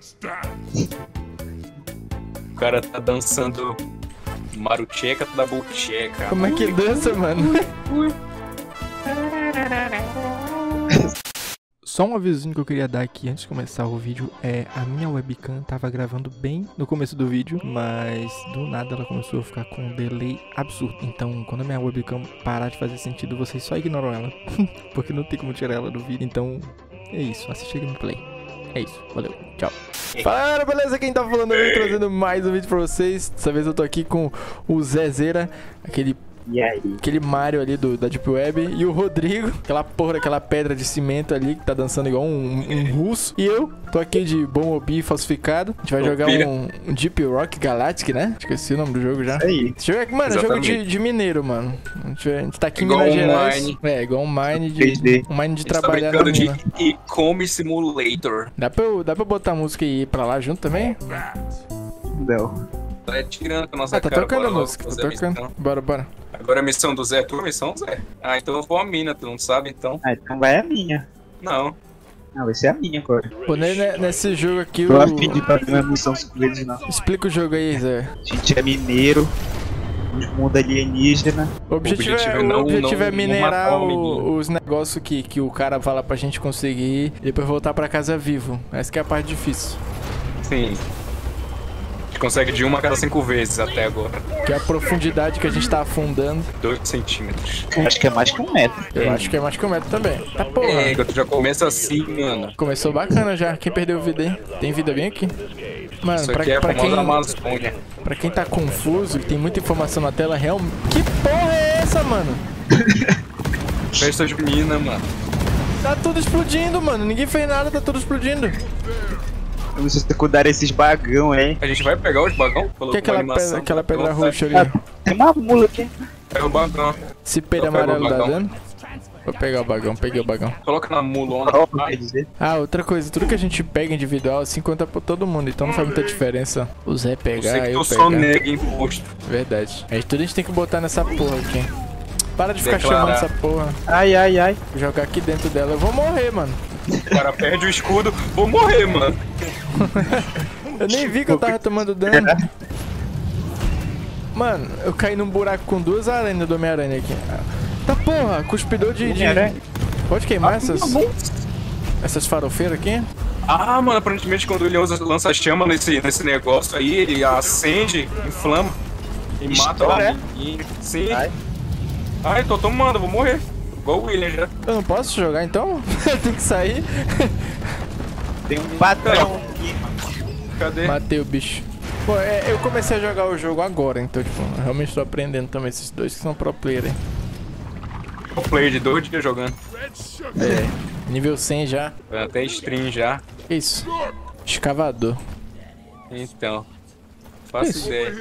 O cara tá dançando Marucheca da Bucheca. Como é que dança, mano? Só um avisozinho que eu queria dar aqui antes de começar o vídeo é a minha webcam tava gravando bem no começo do vídeo, mas do nada ela começou a ficar com um delay absurdo. Então, quando a minha webcam parar de fazer sentido, vocês só ignoram ela, porque não tem como tirar ela do vídeo. Então, é isso, assiste a gameplay. É isso, valeu, tchau. Fala galera, beleza? Quem tá falando eu trazendo mais um vídeo pra vocês. Dessa vez eu tô aqui com o Zezeira, aquele Mario ali da Deep Web, e o Rodrigo, aquela porra, aquela pedra de cimento ali que tá dançando igual um russo. E eu tô aqui de Bombobi falsificado. A gente vai jogar um Deep Rock Galactic, né? Esqueci o nome do jogo já. Isso aí. Esse jogo é, mano, é jogo de mineiro, mano. A gente tá aqui em Minas Gerais. É, igual um mine de trabalhar na mina. E Come Simulator. Dá pra eu botar a música e ir pra lá junto também? Não. Tá tirando a nossa tá cara. tocando a música, tá tocando. Bora. Agora a missão do Zé é tua missão, Zé? Ah, então eu vou a mina, tu não sabe, então? Ah, então vai a minha. Não. Não, vai ser a minha agora. Pô, nesse jogo aqui Tô afim de fazer uma missão 5 vezes não. Explica o jogo aí, Zé. A gente é mineiro, os mundo alienígena. O objetivo é minerar os negócios que o cara fala pra gente conseguir e depois voltar pra casa vivo. Essa que é a parte difícil. Sim. A gente consegue de 1 a cada 5 vezes até agora. Que é a profundidade que a gente tá afundando. 2 centímetros. Acho que é mais que 1 metro. Eu acho que é mais que 1 metro também. Tá porra. É, tu já começa assim, mano. Começou bacana já. Quem perdeu o vida aí? Tem vida bem aqui? Mano, isso aqui é a famosa Amazônia. Pra quem tá confuso e tem muita informação na tela, realmente... Que porra é essa, mano? Festa de mina, mano. Tá tudo explodindo, mano. Ninguém fez nada, tá tudo explodindo. Vamos secundar esses bagão, hein? A gente vai pegar os bagão? Que é aquela pedra roxa ali? Tem uma mula aqui. Pega o bagão. Se pedra amarelo dá dano? Vou pegar o bagão, peguei o bagão. Coloca na mulona. Ah, outra coisa, tudo que a gente pega individual assim conta pra todo mundo, então não faz muita diferença o Zé pegar, eu pegar. Nega imposto. Verdade. Tudo a gente tem que botar nessa porra aqui. Para de ficar chamando essa porra. Ai. Jogar aqui dentro dela, eu vou morrer, mano. O cara perde o escudo, vou morrer, mano. Eu nem vi que eu tava tomando dano. Mano, eu caí num buraco com 2 aranhas do Homem-Aranha aqui. Tá porra, cuspidor de... Pode queimar essas farofeiras aqui? Ah, mano, aparentemente quando ele lança chama nesse negócio aí, ele acende, inflama e mata o amiguinho. Sim. Ai, tô tomando, vou morrer. Igual o William já. Eu não posso jogar então? Tem que sair. Tem um patrão aqui. Cadê? Matei o bicho. Pô, eu comecei a jogar o jogo agora, então, tipo, eu realmente tô aprendendo também esses dois que são pro player, hein. Pro player de 2 dias jogando. Nível 100 já. Até stream já. Isso. Escavador. Então. Faço ideia.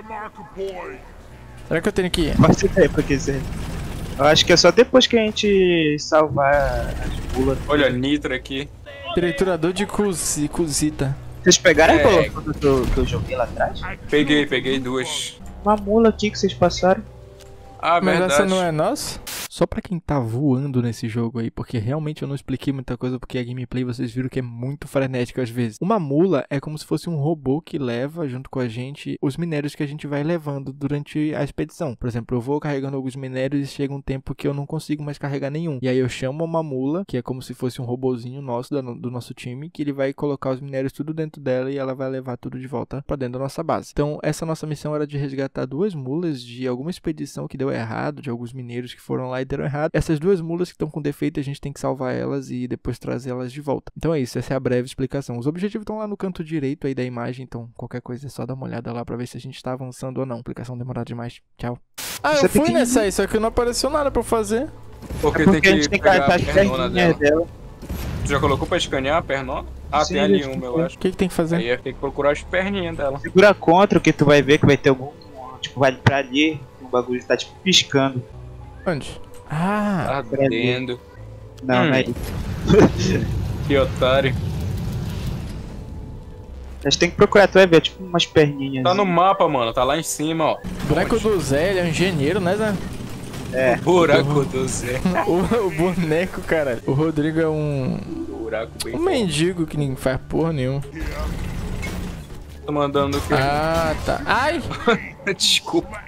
Será que eu tenho que ir? Faço ideia pra que ser. Eu acho que é só depois que a gente salvar as bulas. Olha, nitro aqui. Triturador de cozita. Vocês pegaram a cola que eu joguei lá atrás? Peguei 2. Uma mula aqui que vocês passaram. Ah, mas verdade. essa não é nossa? Só pra quem tá voando nesse jogo aí, porque realmente eu não expliquei muita coisa, porque a gameplay vocês viram que é muito frenética às vezes. Uma mula é como se fosse um robô que leva junto com a gente os minérios que a gente vai levando durante a expedição. Por exemplo, eu vou carregando alguns minérios e chega um tempo que eu não consigo mais carregar nenhum. E aí eu chamo uma mula, que é como se fosse um robozinho nosso, do nosso time, que ele vai colocar os minérios tudo dentro dela e ela vai levar tudo de volta pra dentro da nossa base. Então essa nossa missão era de resgatar 2 mulas de alguma expedição que deu errado, de alguns mineiros que foram lá e deram errado. Essas 2 mulas que estão com defeito, a gente tem que salvar elas e depois trazê-las de volta. Então é isso, essa é a breve explicação. Os objetivos estão lá no canto direito aí da imagem, então qualquer coisa é só dar uma olhada lá pra ver se a gente tá avançando ou não. Explicação demorada demais. Tchau. Ah, eu fui nessa aí, só que não apareceu nada pra eu fazer. Porque a gente tem que pegar as perninhas dela. Tu já colocou pra escanear a pernona? Ah, Sim, tem ali uma, eu acho. O que tem que fazer? Aí tem que procurar as perninhas dela. Segura contra que tu vai ver que vai ter algum... Tipo, vai pra ali, o bagulho tá tipo piscando. Onde? Ah, ardendo. Não, não é isso. Que otário. A gente tem que procurar, tu vai ver, tipo umas perninhas. Tá no mapa, mano, tá lá em cima, ó. Boneco do Zé, ele é um engenheiro, né, Zé? É. O buraco do Zé. O boneco, cara. O Rodrigo é um buraco bem. Um mendigo que nem faz porra nenhuma. Tô mandando o quê? Ah, tá. Ai! Desculpa.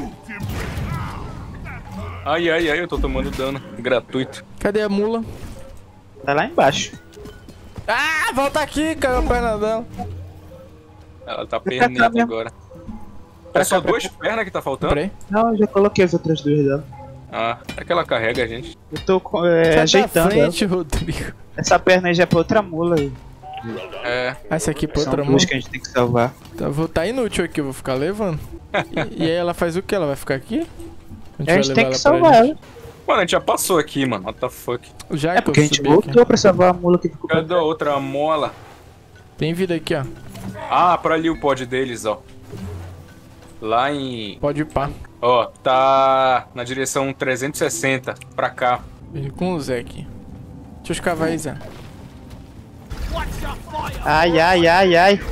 Ai, eu tô tomando dano. Gratuito. Cadê a mula? Tá lá embaixo. Ah, volta aqui, caiu a perna dela. Ela tá perneta agora. É só duas pernas que tá faltando? Peraí. Não, eu já coloquei as outras duas dela. Ah, é que ela carrega a gente. Eu tô Sai da ajeitando frente, ela. Rodrigo. Essa perna aí já é pra outra mula aí. É. Ah, essa aqui pra São outra duas mão. que a gente tem que salvar. Tá inútil aqui, eu vou ficar levando. E aí ela faz o que? Ela vai ficar aqui? A vai gente tem levar que pra salvar gente? ela. Mano, a gente já passou aqui, mano. What the fuck? Já É que porque eu a gente subi aqui. voltou pra salvar a mula que ficou. Cadê a outra mola? Tem vida aqui, ó. Ah, pra ali o pod deles, ó. Lá em... Pode ir pá. Ó, tá na direção 360 pra cá. Vem com o Zé aqui. Deixa eu escavar aí, Zé. Ai, ai, ai, ai.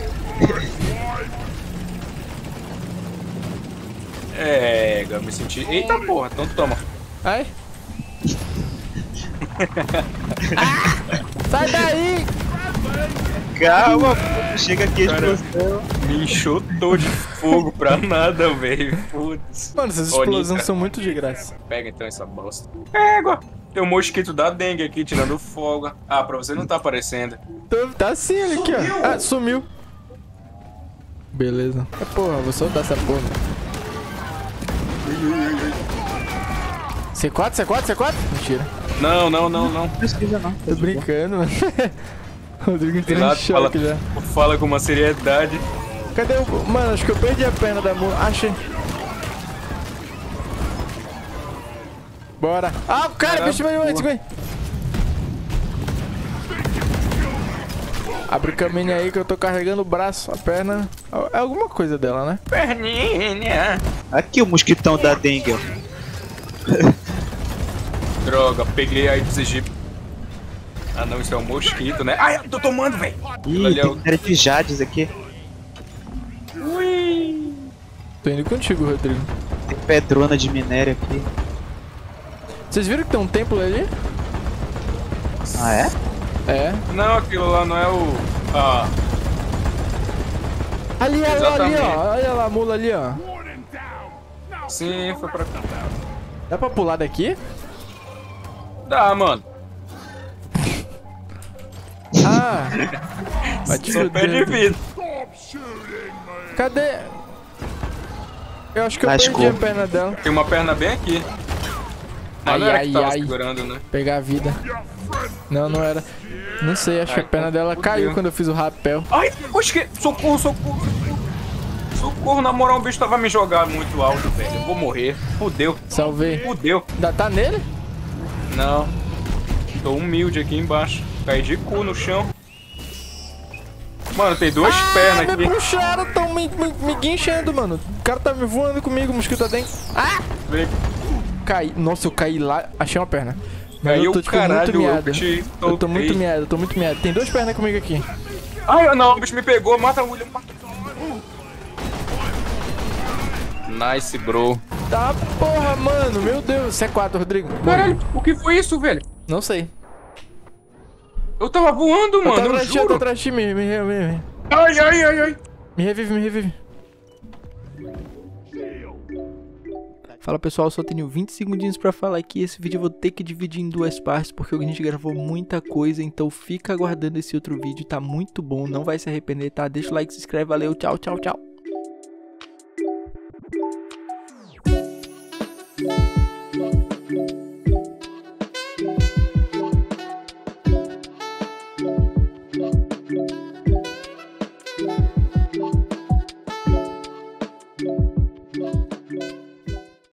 É, eu me senti... Eita porra, então toma. Ai. Ah! Sai daí! Calma, chega aqui a Cara. explosão. Me enxotou de fogo pra nada, velho. Foda-se. Mano, essas Ó, explosões Nitra. são muito de graça. Pega então essa bosta. Pega! Tem um mosquito da dengue aqui tirando folga. Ah, pra você não tá aparecendo. Tá sim ele aqui, ó. Ah, sumiu. Beleza. É porra, vou soltar essa porra. C4? Mentira. Não. Não precisa não. Tô brincando, mano. Rodrigo entrou em Cuidado, choque já. fala com uma seriedade. Cadê o... Mano, acho que eu perdi a perna da mula. Achei. Bora. Ah, o cara, bicho veio antes, vem. Abre o caminho aí que eu tô carregando o braço, a perna. É alguma coisa dela, né? Perninha. Aqui o mosquitão da dengue, ó. Droga, peguei a AIDS egípcio. Ah não, isso é um mosquito, né? Ai, eu tô tomando, velho. Ih, Ali é tem o- minério de jades aqui. Ui. Tô indo contigo, Rodrigo. Tem pedrona de minério aqui. Vocês viram que tem um templo ali? Ah, é? É. Não, aquilo lá não é o... Ah, Ali, ali, Exatamente. ó. Olha lá a mula ali, ó. sim, foi pra cá. Dá pra pular daqui? Dá, mano. Ah! Vai te Só perde fuder. vida. Cadê? Eu acho que eu Lascou. perdi a perna dela. Tem uma perna bem aqui. Mas Ai, não era ai, que tava ai. segurando, né? Pegar a vida. Não, não era. Não sei, acho que a perna dela fudeu. caiu quando eu fiz o rapel. Ai, oxe, socorro. Socorro, na moral, o bicho tava me jogar muito alto, velho. Eu vou morrer. Fudeu. Salvei. Fudeu. Ainda tá nele? Não. Tô humilde aqui embaixo. Caí de cu no chão. Mano, tem duas pernas Me aqui. puxaram, tão me guinchando, mano. O cara tá me voando comigo, mosquito dentro. Ah! Vem. Caí. Nossa, eu caí lá. Achei uma perna. Mas Caiu eu tô, o tipo, caralho, muito miado. eu te Eu tô muito soltei. miado, eu tô muito miado. Tem duas pernas comigo aqui. Ai, não, o bicho me pegou. Mata o William. Mata. Nice, bro. Tá porra, mano. Meu Deus. C4, Rodrigo. Caralho, o que foi isso, velho? Não sei. Eu tava voando, Eu tô mano, eu atrás de ti, eu tô juro. atrás de ti. Me Ai. revive, me revive. Fala pessoal, só tenho 20 segundinhos pra falar que esse vídeo eu vou ter que dividir em duas partes porque a gente gravou muita coisa, então fica aguardando esse outro vídeo, tá muito bom, não vai se arrepender, tá? Deixa o like, se inscreve, valeu, tchau.